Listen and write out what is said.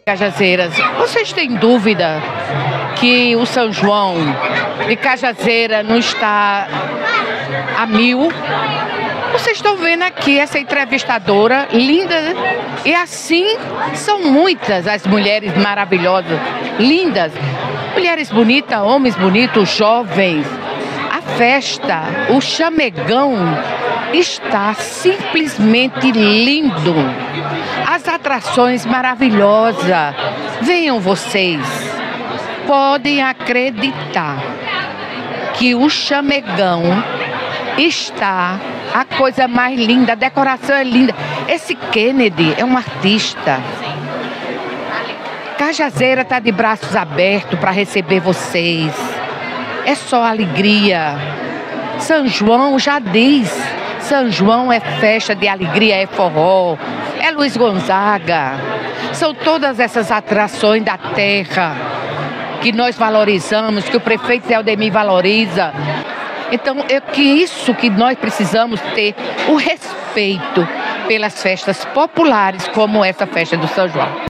Cajazeiras, vocês têm dúvida que o São João de Cajazeira não está a mil? Vocês estão vendo aqui essa entrevistadora linda, né? E assim são muitas as mulheres maravilhosas, lindas, mulheres bonitas, homens bonitos, jovens. A festa, o chamegão está simplesmente lindo. As atrações maravilhosas. Venham vocês, podem acreditar que o chamegão está a coisa mais linda, a decoração é linda. Esse Kennedy é um artista. Cajazeira está de braços abertos para receber vocês. É só alegria. São João já diz, São João é festa de alegria, é forró, é Luiz Gonzaga. São todas essas atrações da terra que nós valorizamos, que o prefeito Zé Aldemir valoriza. Então, é que isso que nós precisamos ter, o respeito pelas festas populares como essa festa do São João.